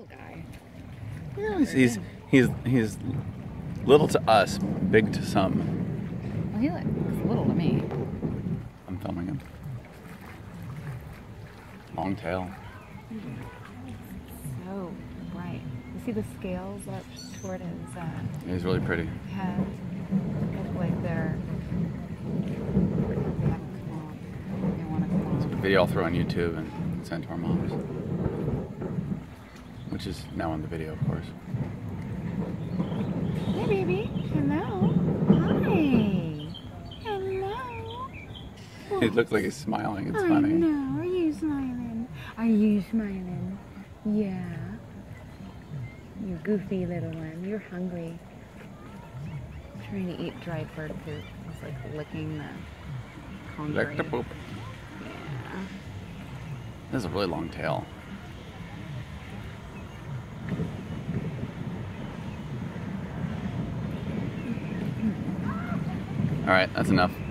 little guy. Yeah, he's little to us, big to some. Well, he looks little to me. I'm filming him. Long tail. So bright. You see the scales up toward his He's really pretty. head? Look like they haven't come on. They want to come It's a on. video I'll throw on YouTube and send to our moms. Which is now on the video, of course. Hey, baby. Hello. Hi. Hello. He looks like he's smiling. It's I funny. know. Are you smiling? Are you smiling? Yeah. You goofy little one. You're hungry. Trying to eat dried bird poop. It's like licking the concrete. Lick the poop. Yeah. This is a really long tail. All right, that's enough.